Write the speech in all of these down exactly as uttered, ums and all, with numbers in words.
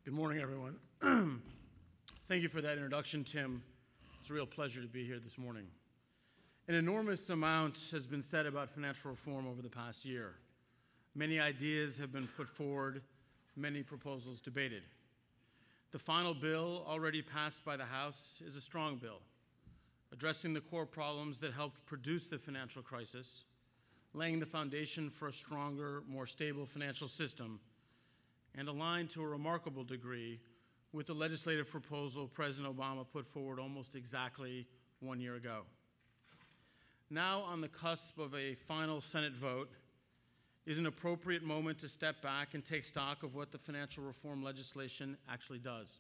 Good morning, everyone. Thank you for that introduction, Tim. It's a real pleasure to be here this morning. An enormous amount has been said about financial reform over the past year. Many ideas have been put forward, many proposals debated. The final bill, already passed by the House, is a strong bill, addressing the core problems that helped produce the financial crisis, laying the foundation for a stronger, more stable financial system, and aligned to a remarkable degree with the legislative proposal President Obama put forward almost exactly one year ago. Now, on the cusp of a final Senate vote, is an appropriate moment to step back and take stock of what the financial reform legislation actually does.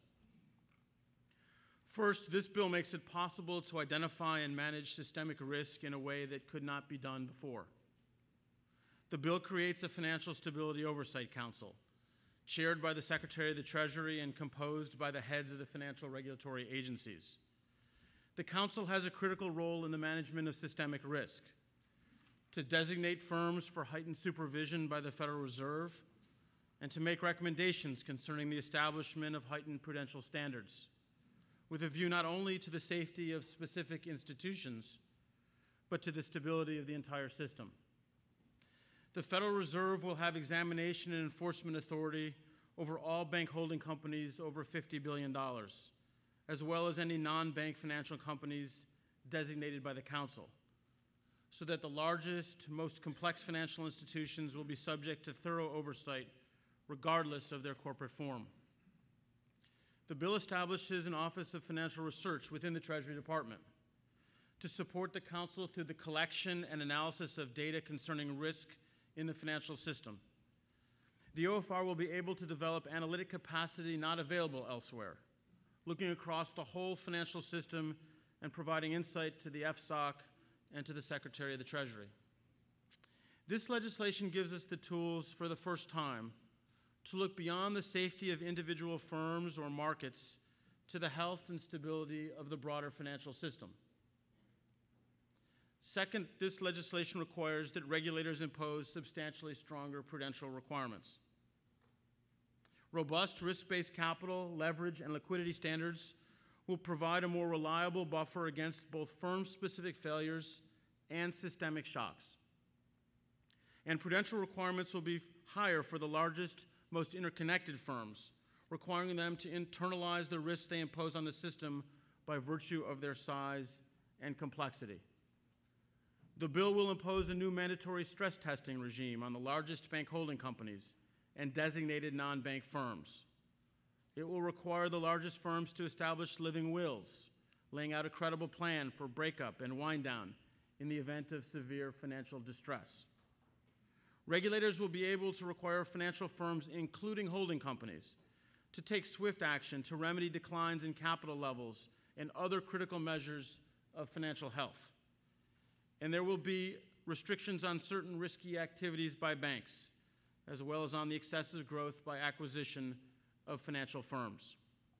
First, this bill makes it possible to identify and manage systemic risk in a way that could not be done before. The bill creates a Financial Stability Oversight Council, chaired by the Secretary of the Treasury and composed by the heads of the financial regulatory agencies. The Council has a critical role in the management of systemic risk, to designate firms for heightened supervision by the Federal Reserve, and to make recommendations concerning the establishment of heightened prudential standards, with a view not only to the safety of specific institutions, but to the stability of the entire system. The Federal Reserve will have examination and enforcement authority over all bank holding companies over fifty billion dollars, as well as any non-bank financial companies designated by the Council, so that the largest, most complex financial institutions will be subject to thorough oversight regardless of their corporate form. The bill establishes an Office of Financial Research within the Treasury Department to support the Council through the collection and analysis of data concerning risk in the financial system. The O F R will be able to develop analytic capacity not available elsewhere, looking across the whole financial system and providing insight to the F S O C and to the Secretary of the Treasury. This legislation gives us the tools for the first time to look beyond the safety of individual firms or markets to the health and stability of the broader financial system. Second, this legislation requires that regulators impose substantially stronger prudential requirements. Robust risk-based capital, leverage, and liquidity standards will provide a more reliable buffer against both firm-specific failures and systemic shocks. And prudential requirements will be higher for the largest, most interconnected firms, requiring them to internalize the risks they impose on the system by virtue of their size and complexity. The bill will impose a new mandatory stress testing regime on the largest bank holding companies and designated non-bank firms. It will require the largest firms to establish living wills, laying out a credible plan for breakup and wind down in the event of severe financial distress. Regulators will be able to require financial firms, including holding companies, to take swift action to remedy declines in capital levels and other critical measures of financial health. And there will be restrictions on certain risky activities by banks, as well as on the excessive growth by acquisition of financial firms.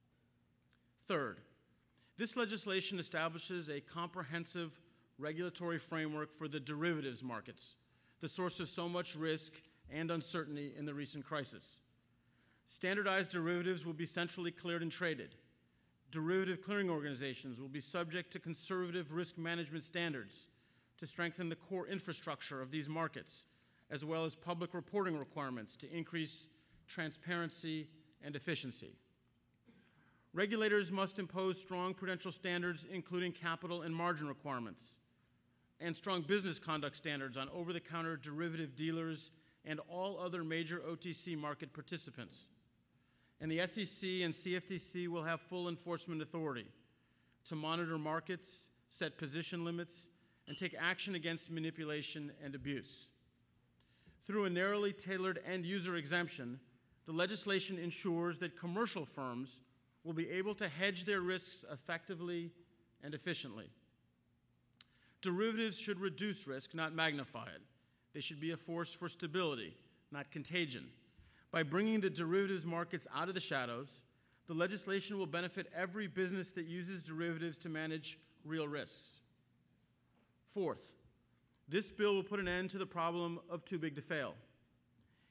Third, this legislation establishes a comprehensive regulatory framework for the derivatives markets, the source of so much risk and uncertainty in the recent crisis. Standardized derivatives will be centrally cleared and traded. Derivative clearing organizations will be subject to conservative risk management standards to strengthen the core infrastructure of these markets, as well as public reporting requirements to increase transparency and efficiency. Regulators must impose strong prudential standards, including capital and margin requirements, and strong business conduct standards on over-the-counter derivative dealers and all other major O T C market participants. And the S E C and C F T C will have full enforcement authority to monitor markets, set position limits, and take action against manipulation and abuse. Through a narrowly tailored end-user exemption, the legislation ensures that commercial firms will be able to hedge their risks effectively and efficiently. Derivatives should reduce risk, not magnify it. They should be a force for stability, not contagion. By bringing the derivatives markets out of the shadows, the legislation will benefit every business that uses derivatives to manage real risks. Fourth, this bill will put an end to the problem of too big to fail.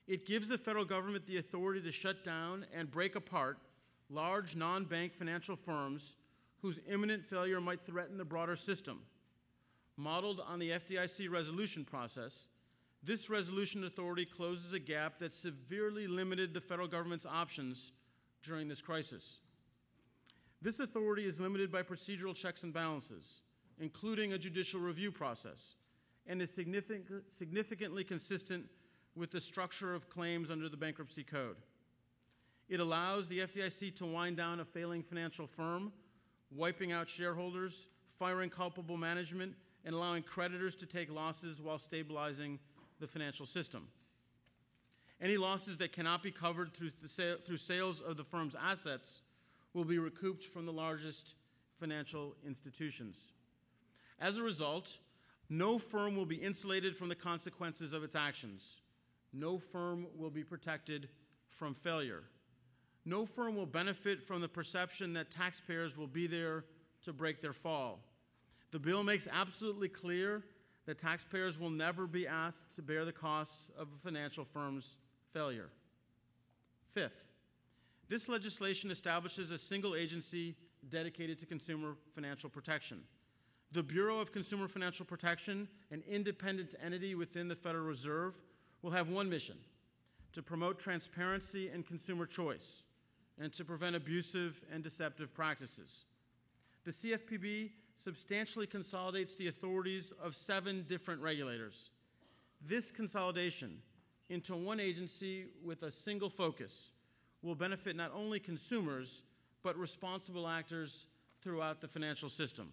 It gives the federal government the authority to shut down and break apart large non-bank financial firms whose imminent failure might threaten the broader system. Modeled on the F D I C resolution process, this resolution authority closes a gap that severely limited the federal government's options during this crisis. This authority is limited by procedural checks and balances, including a judicial review process, and is significant, significantly consistent with the structure of claims under the Bankruptcy Code. It allows the F D I C to wind down a failing financial firm, wiping out shareholders, firing culpable management, and allowing creditors to take losses while stabilizing the financial system. Any losses that cannot be covered through, the sale, through sales of the firm's assets will be recouped from the largest financial institutions. As a result, no firm will be insulated from the consequences of its actions. No firm will be protected from failure. No firm will benefit from the perception that taxpayers will be there to break their fall. The bill makes absolutely clear that taxpayers will never be asked to bear the costs of a financial firm's failure. Fifth, this legislation establishes a single agency dedicated to consumer financial protection. The Bureau of Consumer Financial Protection, an independent entity within the Federal Reserve, will have one mission: to promote transparency and consumer choice, and to prevent abusive and deceptive practices. The C F P B substantially consolidates the authorities of seven different regulators. This consolidation into one agency with a single focus will benefit not only consumers, but responsible actors throughout the financial system.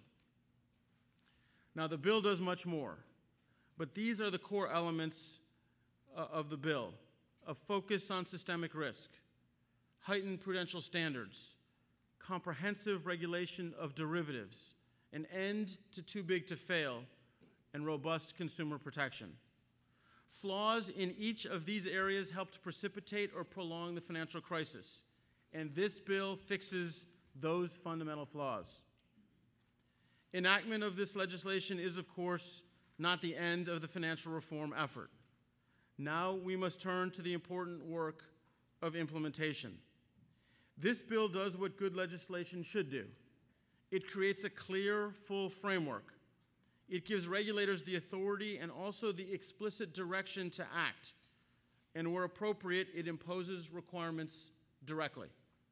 Now, the bill does much more, but these are the core elements uh, of the bill: a focus on systemic risk, heightened prudential standards, comprehensive regulation of derivatives, an end to too big to fail, and robust consumer protection. Flaws in each of these areas helped precipitate or prolong the financial crisis, and this bill fixes those fundamental flaws. Enactment of this legislation is, of course, not the end of the financial reform effort. Now we must turn to the important work of implementation. This bill does what good legislation should do. It creates a clear, full framework. It gives regulators the authority and also the explicit direction to act. And where appropriate, it imposes requirements directly.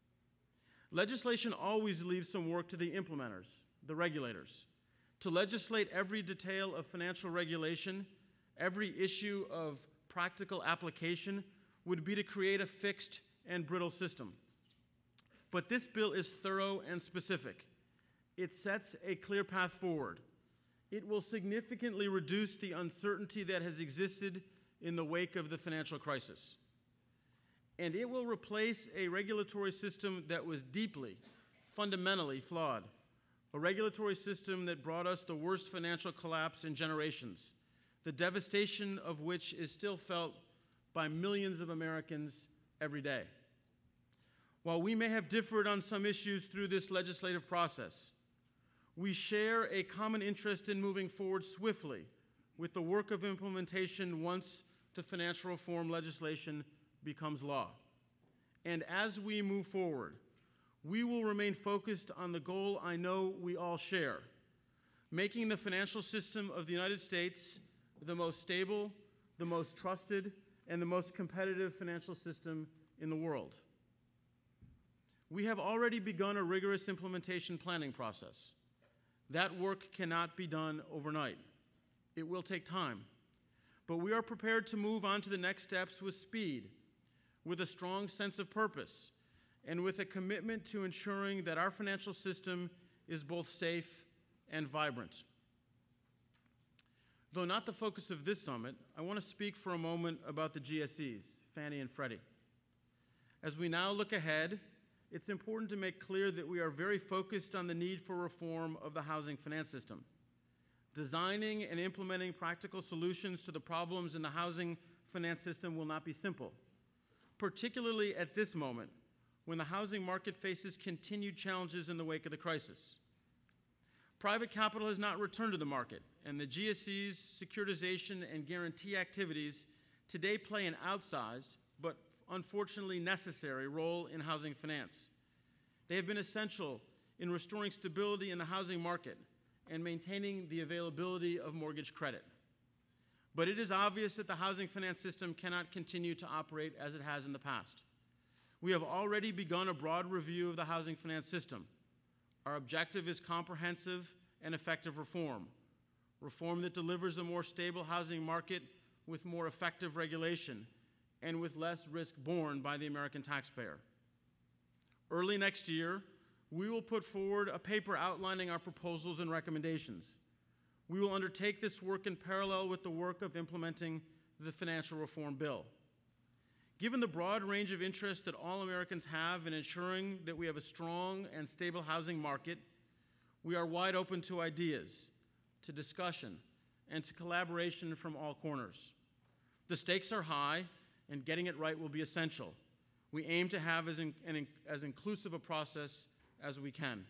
Legislation always leaves some work to the implementers, the regulators. To legislate every detail of financial regulation, every issue of practical application, would be to create a fixed and brittle system. But this bill is thorough and specific. It sets a clear path forward. It will significantly reduce the uncertainty that has existed in the wake of the financial crisis. And it will replace a regulatory system that was deeply, fundamentally flawed, a regulatory system that brought us the worst financial collapse in generations, the devastation of which is still felt by millions of Americans every day. While we may have differed on some issues through this legislative process, we share a common interest in moving forward swiftly with the work of implementation once the financial reform legislation becomes law. And as we move forward, we will remain focused on the goal I know we all share: making the financial system of the United States the most stable, the most trusted, and the most competitive financial system in the world. We have already begun a rigorous implementation planning process. That work cannot be done overnight. It will take time. But we are prepared to move on to the next steps with speed, with a strong sense of purpose, and with a commitment to ensuring that our financial system is both safe and vibrant. Though not the focus of this summit, I want to speak for a moment about the G S Es, Fannie and Freddie. As we now look ahead, it's important to make clear that we are very focused on the need for reform of the housing finance system. Designing and implementing practical solutions to the problems in the housing finance system will not be simple, particularly at this moment when the housing market faces continued challenges in the wake of the crisis. Private capital has not returned to the market, and the G S Es, securitization, and guarantee activities today play an outsized but unfortunately necessary role in housing finance. They have been essential in restoring stability in the housing market and maintaining the availability of mortgage credit. But it is obvious that the housing finance system cannot continue to operate as it has in the past. We have already begun a broad review of the housing finance system. Our objective is comprehensive and effective reform, reform that delivers a more stable housing market with more effective regulation and with less risk borne by the American taxpayer. Early next year, we will put forward a paper outlining our proposals and recommendations. We will undertake this work in parallel with the work of implementing the financial reform bill. Given the broad range of interest that all Americans have in ensuring that we have a strong and stable housing market, we are wide open to ideas, to discussion, and to collaboration from all corners. The stakes are high, and getting it right will be essential. We aim to have as, in, an, as inclusive a process as we can.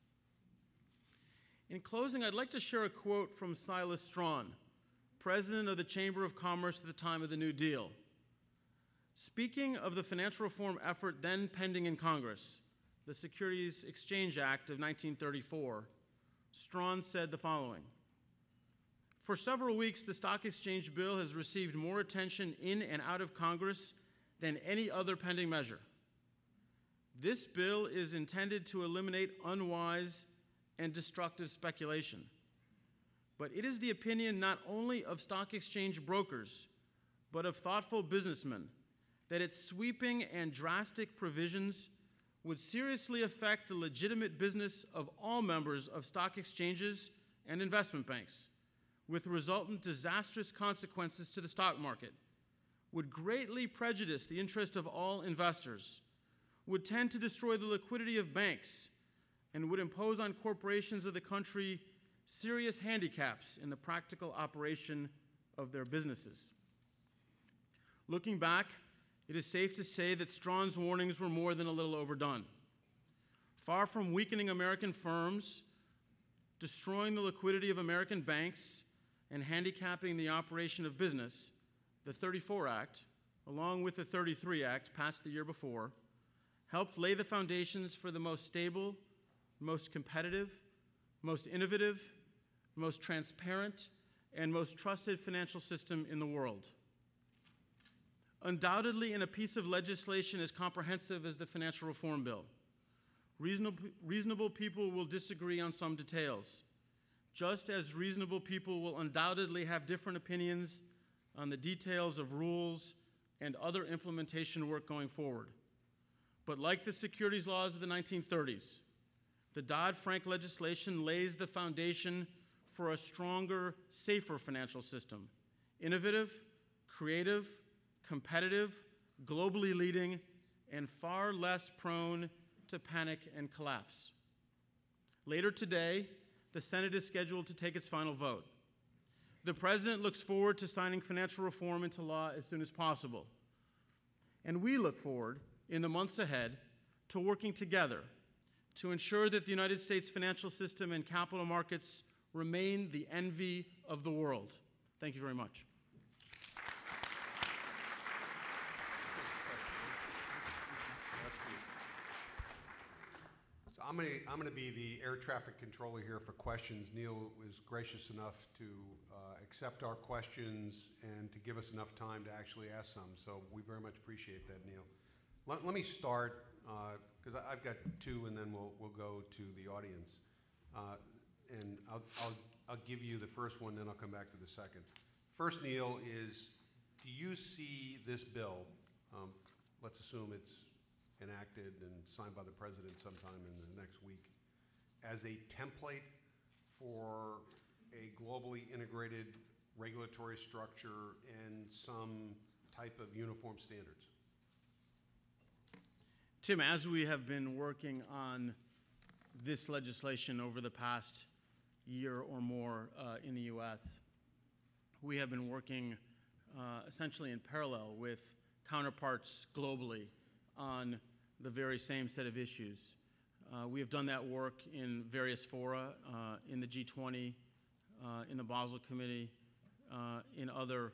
In closing, I'd like to share a quote from Silas Strawn, president of the Chamber of Commerce at the time of the New Deal. Speaking of the financial reform effort then pending in Congress, the Securities Exchange Act of nineteen thirty-four, Strawn said the following: "For several weeks, the stock exchange bill has received more attention in and out of Congress than any other pending measure. This bill is intended to eliminate unwise and destructive speculation. But it is the opinion not only of stock exchange brokers, but of thoughtful businessmen that its sweeping and drastic provisions would seriously affect the legitimate business of all members of stock exchanges and investment banks, with resultant disastrous consequences to the stock market, would greatly prejudice the interest of all investors, would tend to destroy the liquidity of banks, and would impose on corporations of the country serious handicaps in the practical operation of their businesses." Looking back, it is safe to say that Strawn's warnings were more than a little overdone. Far from weakening American firms, destroying the liquidity of American banks, and handicapping the operation of business, the thirty-four Act, along with the thirty-three Act passed the year before, helped lay the foundations for the most stable, most competitive, most innovative, most transparent, and most trusted financial system in the world. Undoubtedly, in a piece of legislation as comprehensive as the financial reform bill, reasonable, reasonable people will disagree on some details, just as reasonable people will undoubtedly have different opinions on the details of rules and other implementation work going forward. But like the securities laws of the nineteen thirties, the Dodd-Frank legislation lays the foundation for a stronger, safer financial system, innovative, creative, competitive, globally leading, and far less prone to panic and collapse. Later today, the Senate is scheduled to take its final vote. The President looks forward to signing financial reform into law as soon as possible. And we look forward, in the months ahead, to working together to ensure that the United States financial system and capital markets remain the envy of the world. Thank you very much. So I'm going to I'm going to be the air traffic controller here for questions. Neal was gracious enough to uh, accept our questions and to give us enough time to actually ask some. So we very much appreciate that, Neal. Let, let me start, because uh, I've got two, and then we'll we'll go to the audience. Uh, and I'll, I'll I'll give you the first one, then I'll come back to the second. First, Neal, is do you see this bill? Um, let's assume it's enacted and signed by the President sometime in the next week, as a template for a globally integrated regulatory structure and some type of uniform standards? Tim, as we have been working on this legislation over the past year or more uh, in the U S, we have been working uh, essentially in parallel with counterparts globally on the very same set of issues. Uh, we have done that work in various fora, uh, in the G twenty, uh, in the Basel Committee, uh, in other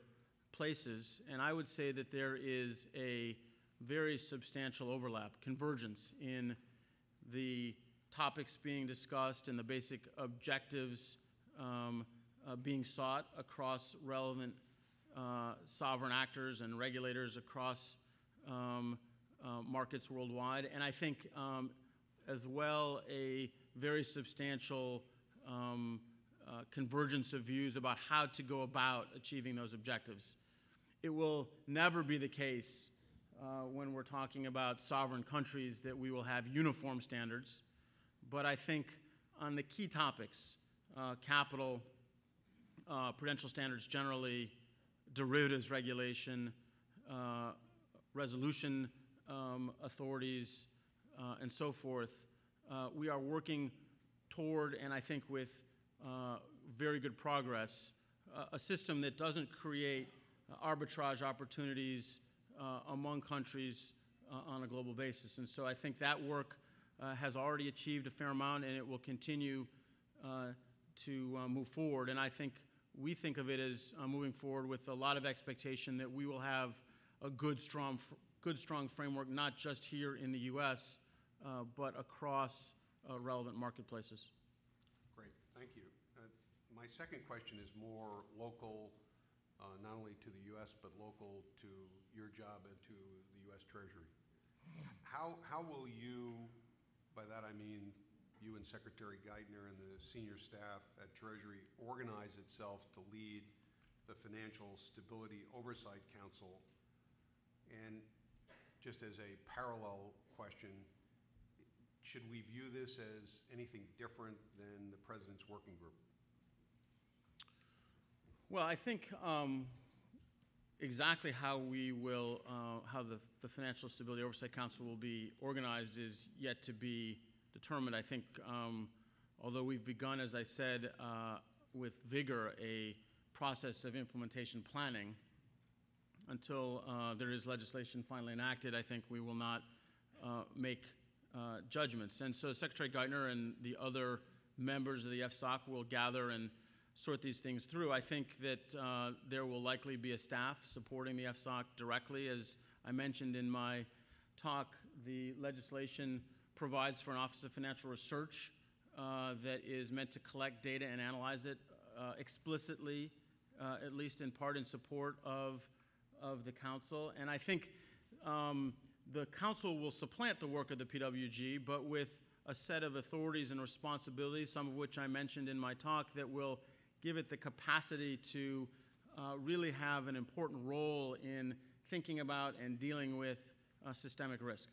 places, and I would say that there is a very substantial overlap, convergence in the topics being discussed and the basic objectives um, uh, being sought across relevant uh, sovereign actors and regulators across um, uh, markets worldwide. And I think um, as well a very substantial um, uh, convergence of views about how to go about achieving those objectives. It will never be the case uh, when we're talking about sovereign countries that we will have uniform standards. But I think on the key topics, uh, capital, uh, prudential standards generally, derivatives regulation, uh, resolution um, authorities, uh, and so forth, uh, we are working toward, and I think with uh, very good progress, uh, a system that doesn't create uh, arbitrage opportunities uh, among countries uh, on a global basis. And so I think that work Uh, has already achieved a fair amount, and it will continue uh, to uh, move forward. And I think we think of it as uh, moving forward with a lot of expectation that we will have a good, strong, good, strong framework, not just here in the U S, uh, but across uh, relevant marketplaces. Great, thank you. Uh, my second question is more local, uh, not only to the U S, but local to your job and to the U S Treasury. How, how will you, by that I mean you and Secretary Geithner and the senior staff at Treasury, organize itself to lead the Financial Stability Oversight Council? And just as a parallel question, should we view this as anything different than the President's Working Group? Well, I think um, exactly how we will, uh, how the, the Financial Stability Oversight Council will be organized is yet to be determined. I think, um, although we've begun, as I said, uh, with vigor, a process of implementation planning, until uh, there is legislation finally enacted, I think we will not uh, make uh, judgments. And so Secretary Geithner and the other members of the F S O C will gather and sort these things through. I think that uh, there will likely be a staff supporting the F S O C directly. As I mentioned in my talk, the legislation provides for an Office of Financial Research uh, that is meant to collect data and analyze it uh, explicitly, uh, at least in part in support of, of the Council. And I think um, the Council will supplant the work of the P W G, but with a set of authorities and responsibilities, some of which I mentioned in my talk, that will give it the capacity to uh, really have an important role in thinking about and dealing with uh, systemic risk.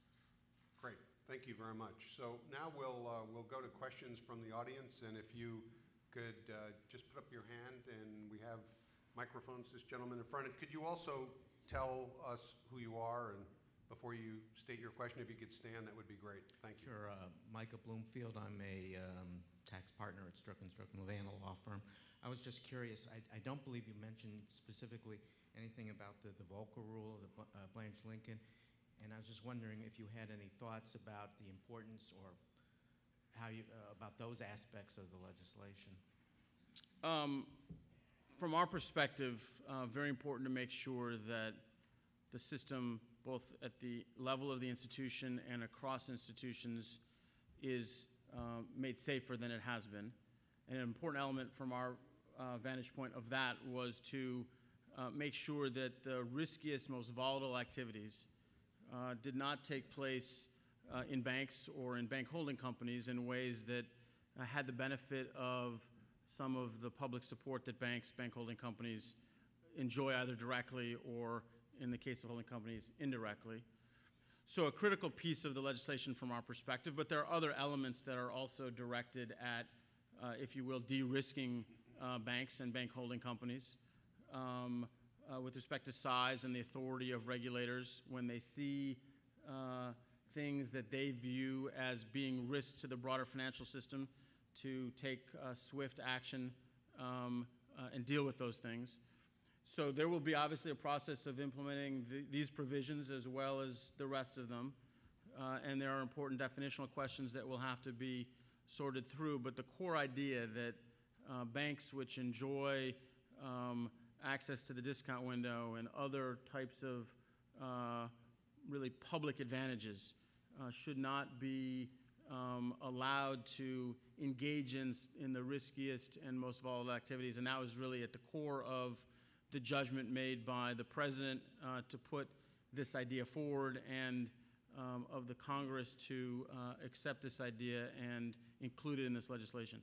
Great, thank you very much. So now we'll, uh, we'll go to questions from the audience, and if you could uh, just put up your hand, and we have microphones, this gentleman in front. And could you also tell us who you are, and before you state your question, if you could stand, that would be great. Thank you. Sure. Uh, Micah Bloomfield. I'm a um, tax partner at Strickland, Strickland Levana law firm. I was just curious. I, I don't believe you mentioned specifically anything about the, the Volcker rule, the uh, Blanche-Lincoln, and I was just wondering if you had any thoughts about the importance or how you uh, about those aspects of the legislation. Um, from our perspective, uh, very important to make sure that the system, both at the level of the institution and across institutions, is uh, made safer than it has been. And an important element from our uh, vantage point of that was to uh, make sure that the riskiest, most volatile activities uh, did not take place uh, in banks or in bank holding companies in ways that uh, had the benefit of some of the public support that banks, bank holding companies enjoy either directly or, in the case of holding companies, indirectly. So a critical piece of the legislation from our perspective, but there are other elements that are also directed at, uh, if you will, de-risking uh, banks and bank holding companies um, uh, with respect to size and the authority of regulators when they see uh, things that they view as being risks to the broader financial system, to take uh, swift action um, uh, and deal with those things. So there will be obviously a process of implementing the, these provisions as well as the rest of them. Uh, and there are important definitional questions that will have to be sorted through. But the core idea that uh, banks which enjoy um, access to the discount window and other types of uh, really public advantages uh, should not be um, allowed to engage in, in the riskiest and most volatile activities. And that was really at the core of the judgment made by the President uh, to put this idea forward, and um, of the Congress to uh, accept this idea and include it in this legislation.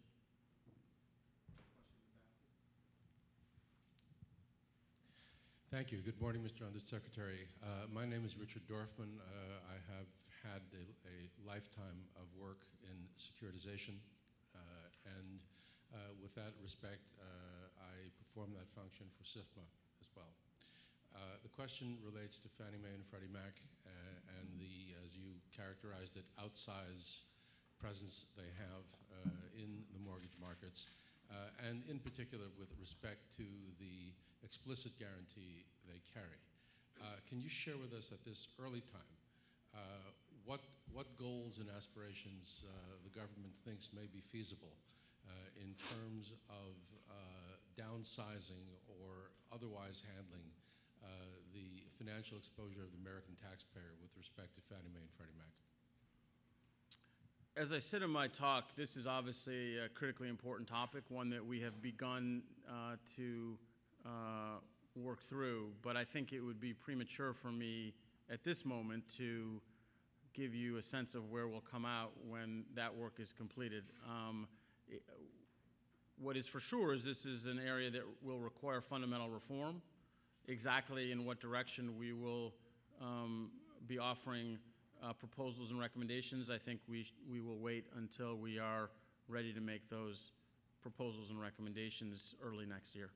Thank you. Good morning, Mister Undersecretary. Uh, my name is Richard Dorfman. Uh, I have had a, a lifetime of work in securitization, uh, and uh, with that respect, uh, I perform that function for SIFMA as well. Uh, the question relates to Fannie Mae and Freddie Mac uh, and the, as you characterized it, outsized presence they have uh, in the mortgage markets, uh, and in particular with respect to the explicit guarantee they carry. Uh, can you share with us at this early time uh, what, what goals and aspirations uh, the government thinks may be feasible uh, in terms of uh, downsizing or otherwise handling uh, the financial exposure of the American taxpayer with respect to Fannie Mae and Freddie Mac? As I said in my talk, this is obviously a critically important topic, one that we have begun uh, to uh, work through, but I think it would be premature for me at this moment to give you a sense of where we'll come out when that work is completed. Um, it, what is for sure is this is an area that will require fundamental reform. Exactly in what direction we will um, be offering uh, proposals and recommendations, I think we, we will wait until we are ready to make those proposals and recommendations early next year.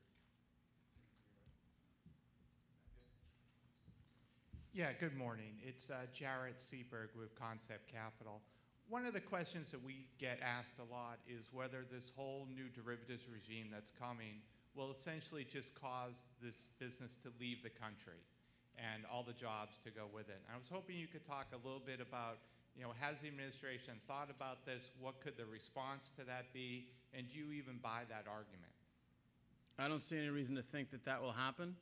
Yeah, good morning. It's uh, Jarrett Seaberg with Concept Capital. One of the questions that we get asked a lot is whether this whole new derivatives regime that's coming will essentially just cause this business to leave the country and all the jobs to go with it. And I was hoping you could talk a little bit about, you know, has the administration thought about this? What could the response to that be? And do you even buy that argument? I don't see any reason to think that that will happen.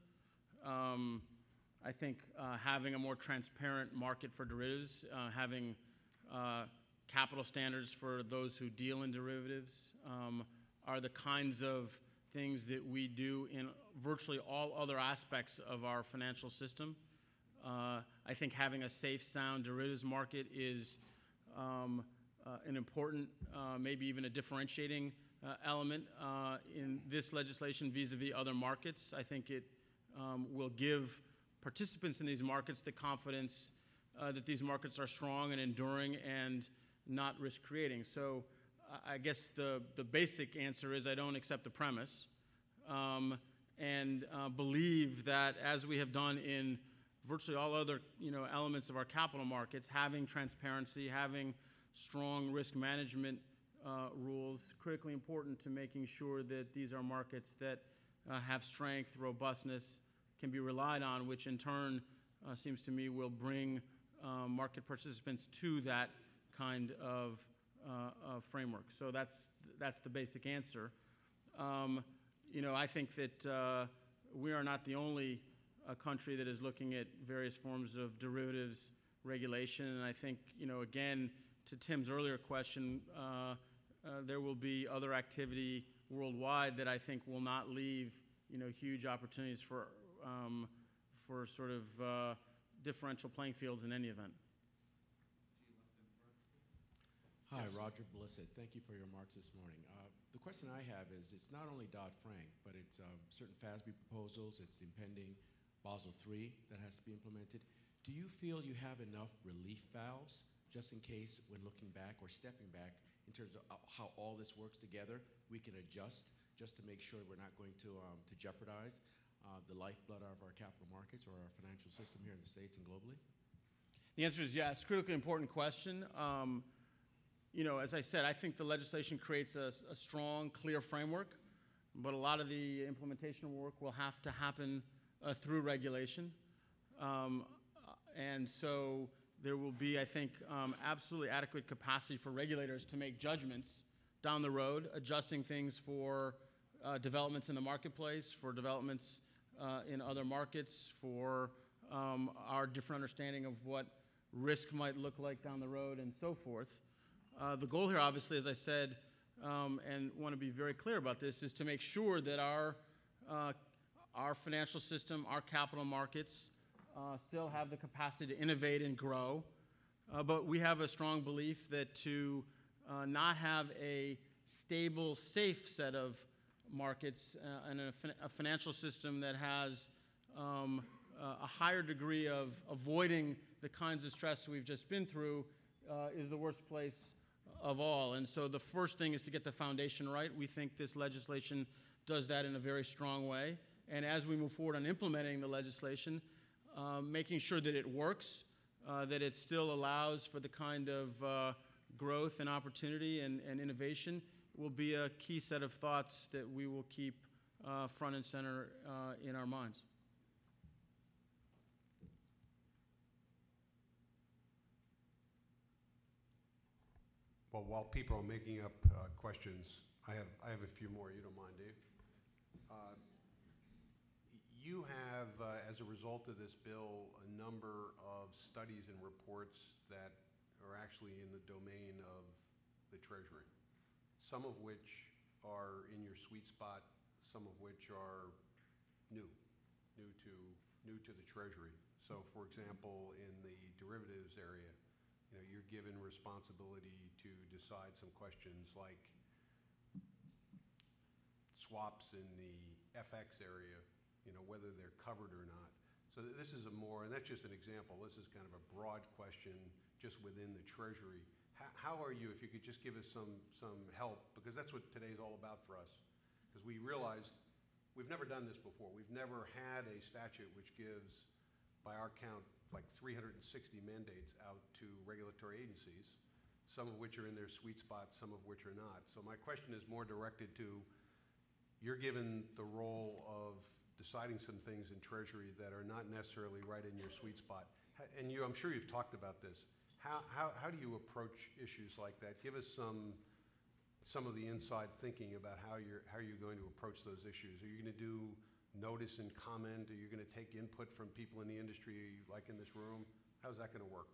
Um, I think uh, having a more transparent market for derivatives, uh, having uh, capital standards for those who deal in derivatives um, are the kinds of things that we do in virtually all other aspects of our financial system. Uh, I think having a safe, sound derivatives market is um, uh, an important, uh, maybe even a differentiating uh, element uh, in this legislation vis-a-vis other markets. I think it um, will give participants in these markets the confidence uh, that these markets are strong and enduring and not risk-creating. So I guess the, the basic answer is I don't accept the premise um, and uh, believe that, as we have done in virtually all other you know, elements of our capital markets, having transparency, having strong risk management uh, rules, critically important to making sure that these are markets that uh, have strength, robustness, can be relied on, which in turn uh, seems to me will bring uh, market participants to that kind of uh, uh, framework. So that's that's the basic answer. Um, you know, I think that uh, we are not the only uh, country that is looking at various forms of derivatives regulation, and I think, you know, again, to Tim's earlier question, uh, uh, there will be other activity worldwide that I think will not leave, you know, huge opportunities for Um, for sort of uh, differential playing fields in any event. Hi, Roger Blissett. Thank you for your remarks this morning. Uh, the question I have is, it's not only Dodd-Frank, but it's um, certain F A S B proposals, it's the impending Basel three that has to be implemented. Do you feel you have enough relief valves, just in case when looking back or stepping back, in terms of how all this works together, we can adjust just to make sure we're not going to, um, to jeopardize Uh, the lifeblood of our capital markets or our financial system here in the States and globally? The answer is yes. Critically important question. Um, you know, as I said, I think the legislation creates a, a strong, clear framework, but a lot of the implementation work will have to happen uh, through regulation. Um, and so there will be, I think, um, absolutely adequate capacity for regulators to make judgments down the road, adjusting things for uh, developments in the marketplace, for developments uh, in other markets, for um, our different understanding of what risk might look like down the road, and so forth. Uh, the goal here, obviously, as I said, um, and want to be very clear about this, is to make sure that our uh, our financial system, our capital markets, uh, still have the capacity to innovate and grow. Uh, but we have a strong belief that to uh, not have a stable, safe set of markets uh, and a, fin- a financial system that has um, uh, a higher degree of avoiding the kinds of stress we've just been through uh, is the worst place of all. And so the first thing is to get the foundation right. We think this legislation does that in a very strong way. And as we move forward on implementing the legislation, um, making sure that it works, uh, that it still allows for the kind of uh, growth and opportunity and, and innovation will be a key set of thoughts that we will keep uh, front and center uh, in our minds. Well, while people are making up uh, questions, I have I have a few more. You don't mind, Dave? Uh, you have, uh, as a result of this bill, a number of studies and reports that are actually in the domain of the Treasury, some of which are in your sweet spot, some of which are new, new to new to the Treasury. So, for example, in the derivatives area, you know, you're given responsibility to decide some questions like swaps in the F X area, you know, whether they're covered or not. So this is a more, and that's just an example, this is kind of a broad question just within the Treasury. How, how are you, if you could just give us some, some help, because that's what today's all about for us, because we realized we've never done this before. We've never had a statute which gives, by our count, like three hundred sixty mandates out to regulatory agencies, some of which are in their sweet spot, some of which are not. So my question is more directed to, you're given the role of deciding some things in Treasury that are not necessarily right in your sweet spot. And you, I'm sure you've talked about this. How, how, how do you approach issues like that? Give us some, some of the inside thinking about how you're, how you're going to approach those issues. Are you going to do notice and comment? Are you going to take input from people in the industry like in this room? How's that going to work?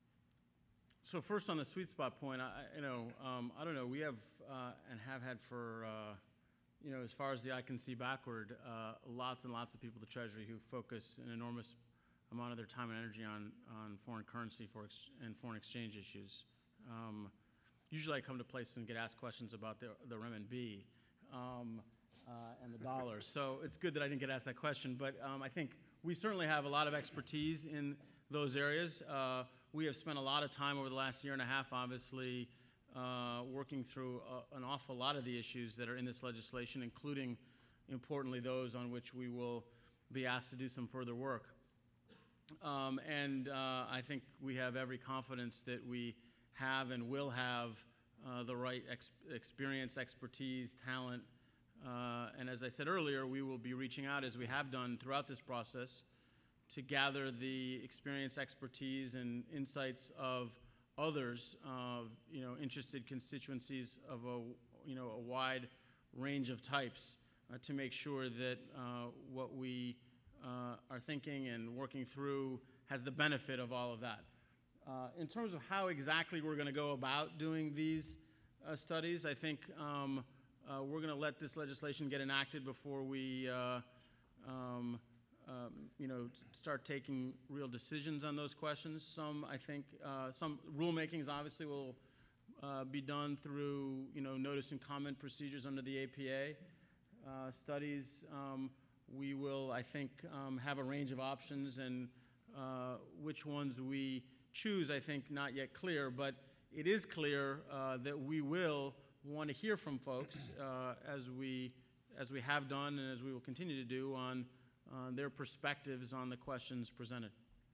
So first on the sweet spot point, I, you know, um, I don't know, we have uh, and have had for, uh, you know, as far as the eye can see backward, uh, lots and lots of people at the Treasury who focus an enormous amount of their time and energy on, on foreign currency for ex- and foreign exchange issues. Um, usually I come to places and get asked questions about the, the renminbi. Um, Uh, and the dollars. So it's good that I didn't get asked that question, but um, I think we certainly have a lot of expertise in those areas. Uh, we have spent a lot of time over the last year and a half, obviously, uh, working through a, an awful lot of the issues that are in this legislation, including, importantly, those on which we will be asked to do some further work. Um, and uh, I think we have every confidence that we have and will have uh, the right ex- experience, expertise, talent. Uh, and as I said earlier, we will be reaching out, as we have done throughout this process, to gather the experience, expertise, and insights of others, of you know, interested constituencies of a you know a wide range of types, uh, to make sure that uh, what we uh, are thinking and working through has the benefit of all of that. Uh, in terms of how exactly we're going to go about doing these uh, studies, I think. Um, Uh, we're going to let this legislation get enacted before we, uh, um, um, you know, start taking real decisions on those questions. Some, I think, uh, some rulemakings obviously will uh, be done through, you know, notice and comment procedures under the A P A. Uh, studies, um, we will, I think, um, have a range of options, and uh, which ones we choose, I think, not yet clear, but it is clear uh, that we will want to hear from folks uh, as we as we have done and as we will continue to do on uh, their perspectives on the questions presented.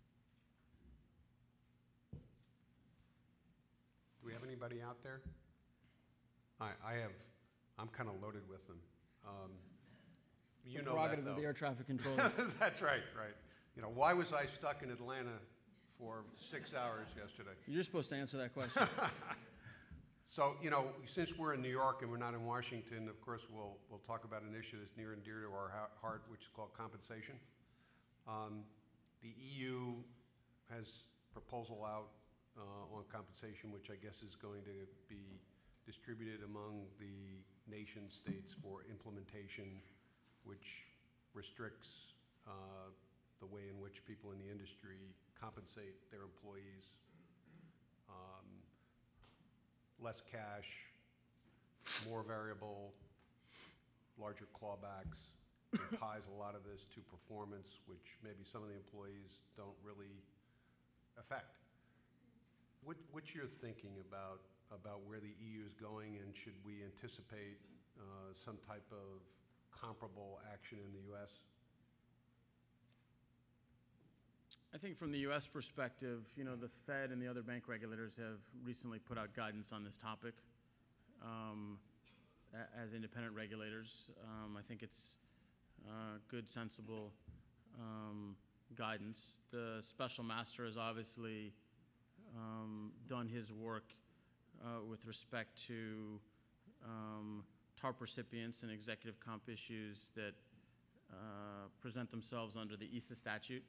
Do we have anybody out there? I, I have, I'm kind of loaded with them. Um, you know that, Prerogative though. of the air traffic controller. That's right, right. You know, why was I stuck in Atlanta for six hours yesterday? You're supposed to answer that question. So, you know, since we're in New York and we're not in Washington, of course, we'll, we'll talk about an issue that's near and dear to our ha- heart, which is called compensation. Um, the E U has proposal out uh, on compensation, which I guess is going to be distributed among the nation states for implementation, which restricts uh, the way in which people in the industry compensate their employees. Um, less cash, more variable, larger clawbacks. It ties a lot of this to performance, which maybe some of the employees don't really affect. What, what's your thinking about, about where the E U is going, and should we anticipate uh, some type of comparable action in the U S? I think from the U S perspective, you know, the Fed and the other bank regulators have recently put out guidance on this topic um, a- as independent regulators. Um, I think it's uh, good, sensible um, guidance. The special master has obviously um, done his work uh, with respect to um, TARP recipients and executive comp issues that uh, present themselves under the E S A statute.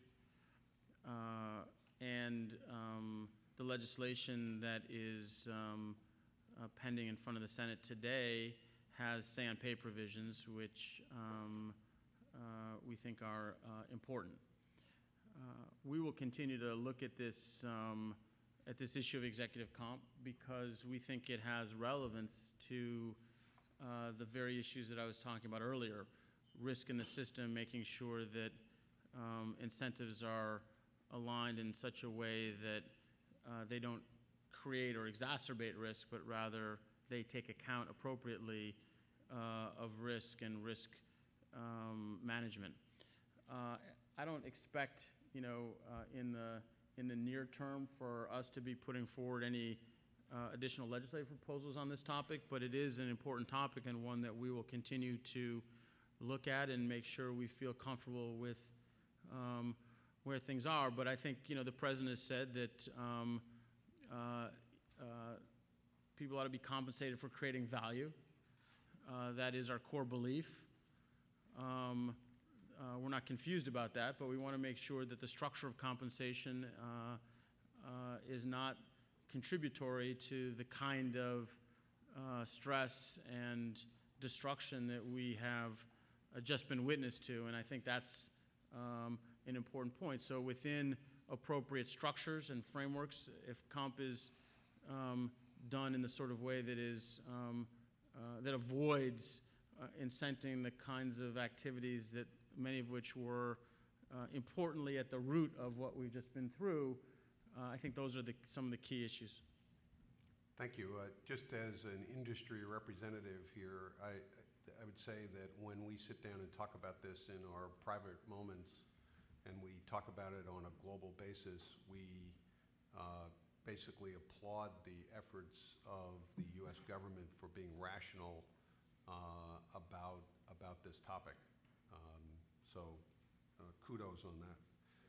Uh, and um, the legislation that is um, uh, pending in front of the Senate today has say-on-pay provisions, which um, uh, we think are uh, important. Uh, we will continue to look at this um, at this issue of executive comp because we think it has relevance to uh, the very issues that I was talking about earlier: risk in the system, making sure that um, incentives are aligned in such a way that uh, they don't create or exacerbate risk, but rather they take account appropriately uh, of risk and risk um, management. Uh, I don't expect, you know, uh, in the in the near term for us to be putting forward any uh, additional legislative proposals on this topic, but it is an important topic and one that we will continue to look at and make sure we feel comfortable with um, where things are. But I think, you know, the president has said that um, uh, uh, people ought to be compensated for creating value. Uh, that is our core belief. Um, uh, we're not confused about that, but we want to make sure that the structure of compensation uh, uh, is not contributory to the kind of uh, stress and destruction that we have uh, just been witness to, and I think that's um, an important point. So within appropriate structures and frameworks, if comp is um, done in the sort of way that is um, uh, that avoids uh, incenting the kinds of activities that many of which were uh, importantly at the root of what we've just been through, uh, I think those are the, some of the key issues. Thank you. Uh, just as an industry representative here, I, I would say that when we sit down and talk about this in our private moments and we talk about it on a global basis, we uh, basically applaud the efforts of the U S government for being rational uh, about, about this topic. Um, so uh, kudos on that.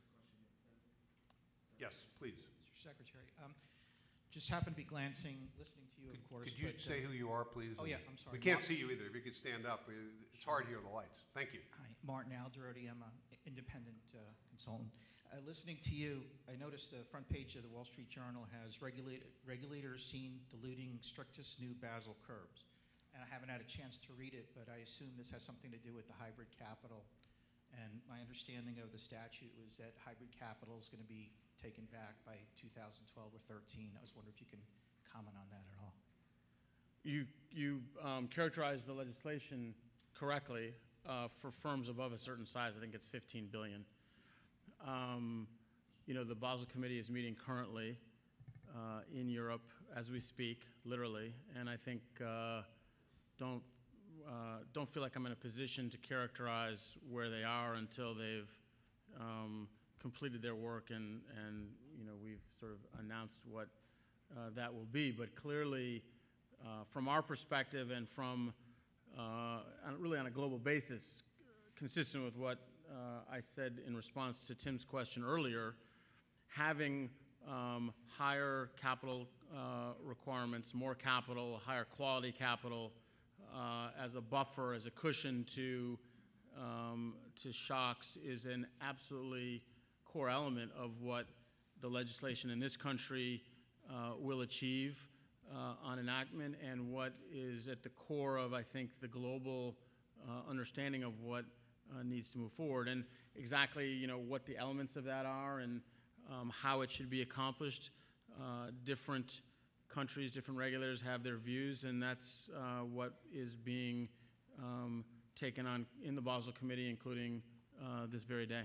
Yes, please. Mister Secretary, um, just happened to be glancing, listening to you, Could, of course. could you but, say uh, who you are, please? Oh, yeah, I'm sorry. We can't Mark- see you either. If you could stand up. It's hard here, the lights. Thank you. Hi, Martin Alderodi. I'm an independent uh, consultant. Uh, listening to you, I noticed the front page of the Wall Street Journal has regulate, regulators seen diluting strictest new Basel curbs. And I haven't had a chance to read it, but I assume this has something to do with the hybrid capital. And my understanding of the statute was that hybrid capital is going to be taken back by two thousand twelve or thirteen. I was wondering if you can comment on that at all. You, you um, characterized the legislation correctly. Uh, for firms above a certain size, I think it's fifteen billion dollars. Um, you know, the Basel Committee is meeting currently uh, in Europe as we speak, literally, and I think uh, don't uh, don't feel like I'm in a position to characterize where they are until they've um, completed their work and and you know we've sort of announced what uh, that will be. But clearly, uh, from our perspective and from uh, really on a global basis, consistent with what uh, I said in response to Tim's question earlier, having um, higher capital uh, requirements requirements, more capital, higher quality capital, uh, as a buffer, as a cushion to, um, to shocks is an absolutely core element of what the legislation in this country uh, will achieve uh, on enactment, and what is at the core of, I think, the global uh, understanding of what uh, needs to move forward, and exactly, you know, what the elements of that are, and um, how it should be accomplished. Uh, different countries, different regulators have their views, and that's uh, what is being um, taken on in the Basel Committee, including uh, this very day.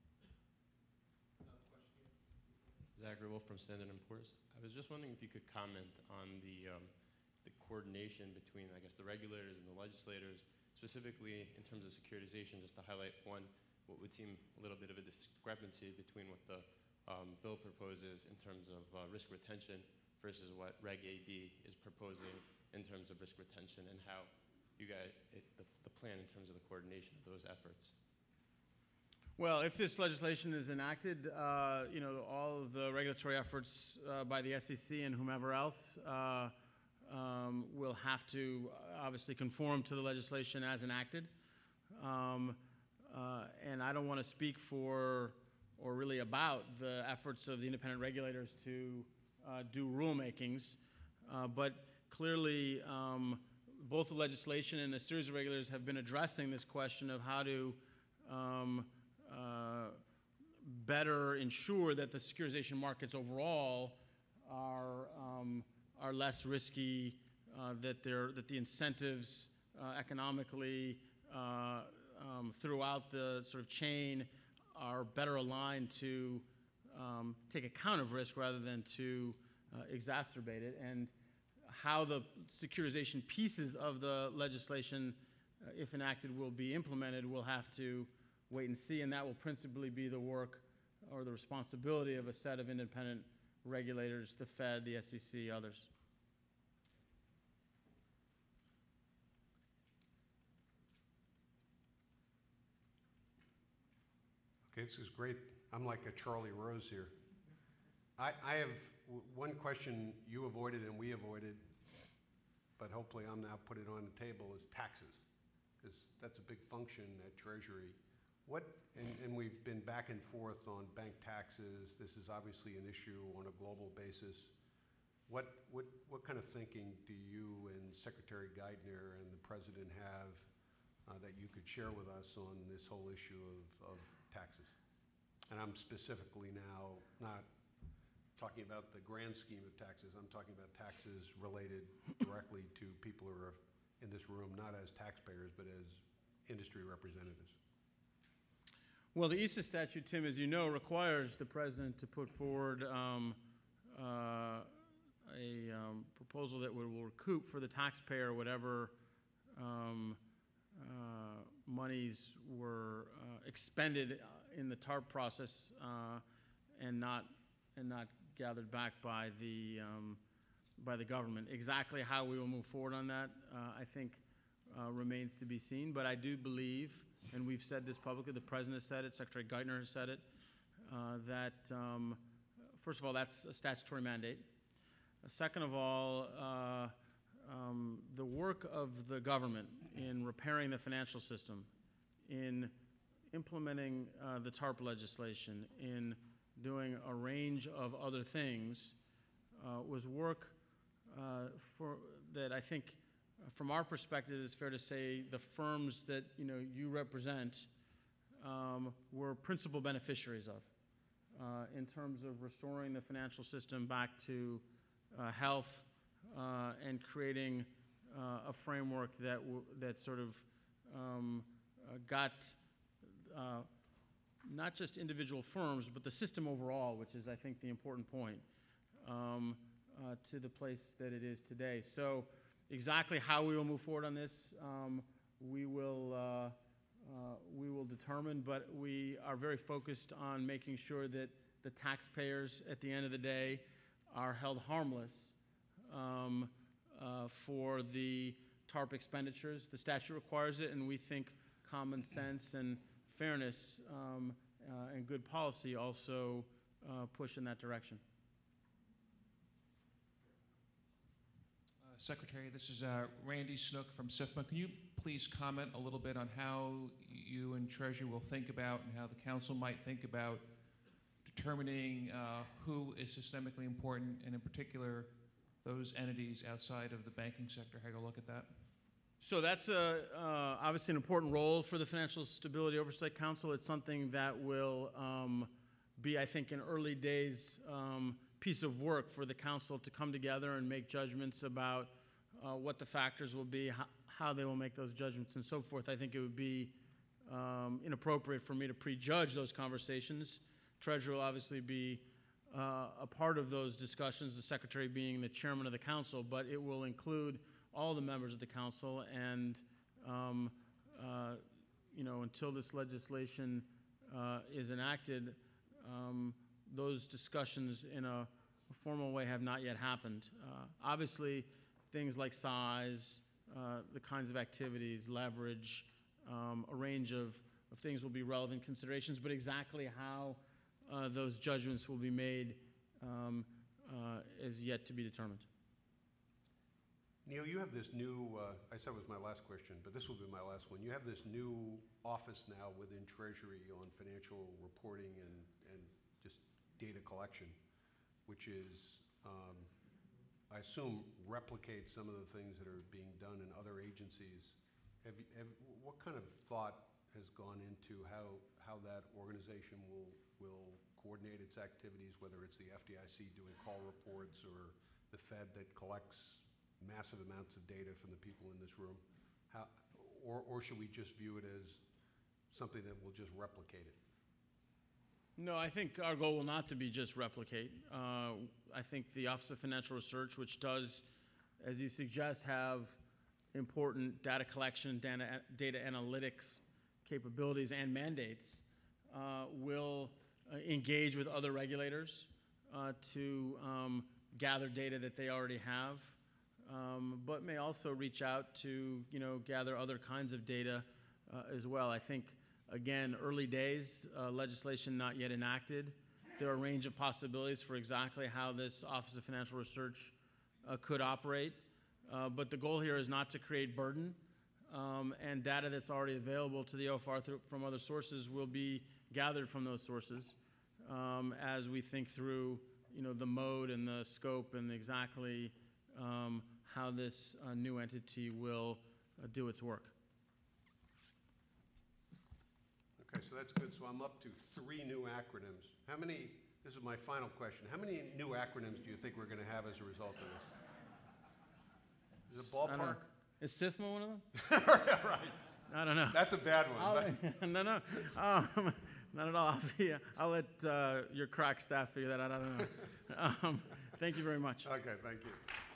Zachary Wolf from Standard and Poor's. I was just wondering if you could comment on the, um, the coordination between, I guess, the regulators and the legislators, specifically in terms of securitization, just to highlight one, what would seem a little bit of a discrepancy between what the um, bill proposes in terms of uh, risk retention versus what Reg A B is proposing in terms of risk retention, and how you guys, it, the, the plan in terms of the coordination of those efforts. Well, if this legislation is enacted, uh, you know, all of the regulatory efforts uh, by the S E C and whomever else uh, um, will have to obviously conform to the legislation as enacted. Um, uh, and I don't want to speak for or really about the efforts of the independent regulators to uh, do rulemakings, uh, but clearly um, both the legislation and a series of regulators have been addressing this question of how to um, Uh, better ensure that the securitization markets overall are um, are less risky, uh, that they're that the incentives uh, economically uh, um, throughout the sort of chain are better aligned to um, take account of risk rather than to uh, exacerbate it, and how the securitization pieces of the legislation, uh, if enacted, will be implemented, we'll have to wait and see, and that will principally be the work or the responsibility of a set of independent regulators, the Fed, the S E C, others. Okay, this is great. I'm like a Charlie Rose here. I, I have w one question you avoided and we avoided, but hopefully I'm now put it on the table, is taxes, because that's a big function at Treasury. What, and, and we've been back and forth on bank taxes. This is obviously an issue on a global basis. What, what, what kind of thinking do you and Secretary Geithner and the President have uh, that you could share with us on this whole issue of, of taxes? And I'm specifically now not talking about the grand scheme of taxes. I'm talking about taxes related directly to people who are in this room, not as taxpayers, but as industry representatives. Well, the E S A statute, Tim, as you know, requires the President to put forward um, uh, a um, proposal that will recoup for the taxpayer whatever um, uh, monies were uh, expended in the TARP process uh, and not and not gathered back by the um, by the government. Exactly how we will move forward on that, uh, I think, uh, remains to be seen. But I do believe, and we've said this publicly, the President has said it, Secretary Geithner has said it, uh, that um, first of all, that's a statutory mandate. Uh, second of all, uh, um, the work of the government in repairing the financial system, in implementing uh, the TARP legislation, in doing a range of other things, uh, was work uh, for that I think, uh, from our perspective, it's fair to say the firms that you know you represent um, were principal beneficiaries of, uh, in terms of restoring the financial system back to uh, health uh, and creating uh, a framework that w that sort of um, uh, got. Uh, not just individual firms, but the system overall, which is, I think, the important point, um, uh, to the place that it is today. So exactly how we will move forward on this, um, we will uh, uh, we will determine, but we are very focused on making sure that the taxpayers, at the end of the day, are held harmless um, uh, for the TARP expenditures. The statute requires it, and we think common sense and fairness um, uh, and good policy also uh, push in that direction. Secretary. This is uh, Randy Snook from SIFMA. Can you please comment a little bit on how you and Treasury will think about and how the Council might think about determining uh, who is systemically important, and in particular, those entities outside of the banking sector? How do you look at that? So that's a, uh, obviously an important role for the Financial Stability Oversight Council. It's something that will um, be, I think, an early days um, piece of work for the council to come together and make judgments about uh, what the factors will be, how, how they will make those judgments, and so forth. I think it would be um, inappropriate for me to prejudge those conversations. Treasury will obviously be uh, a part of those discussions, the Secretary being the chairman of the council, but it will include all the members of the council, and um, uh, you know, until this legislation uh, is enacted, um, those discussions in a, a formal way have not yet happened. Uh, obviously, things like size, uh, the kinds of activities, leverage, um, a range of, of things will be relevant considerations, but exactly how uh, those judgments will be made um, uh, is yet to be determined. Neal, you have this new, uh, I said it was my last question, but this will be my last one. You have this new office now within Treasury on financial reporting and, and just data collection, which is, um, I assume, replicates some of the things that are being done in other agencies. Have you, have, what kind of thought has gone into how, how that organization will, will coordinate its activities, whether it's the F D I C doing call reports or the Fed that collects massive amounts of data from the people in this room? How, or, or should we just view it as something that will just replicate it? No, I think our goal will not to be just replicate. Uh, I think the Office of Financial Research, which does, as you suggest, have important data collection, data, data analytics capabilities and mandates, uh, will uh, engage with other regulators uh, to um, gather data that they already have. Um, but may also reach out to, you know, gather other kinds of data uh, as well. I think, again, early days, uh, legislation not yet enacted. There are a range of possibilities for exactly how this Office of Financial Research uh, could operate. Uh, but the goal here is not to create burden, um, and data that's already available to the O F R through, from other sources will be gathered from those sources um, as we think through, you know, the mode and the scope and exactly um, how this uh, new entity will uh, do its work. Okay, so that's good. So I'm up to three new acronyms. How many, this is my final question, how many new acronyms do you think we're going to have as a result of this? Is it ballpark? Is SIFMA one of them? Right. I don't know. That's a bad one. I'll, no, no. Um, not at all. I'll, be, I'll let uh, your crack staff figure that out. I don't know. um, thank you very much. Okay, thank you.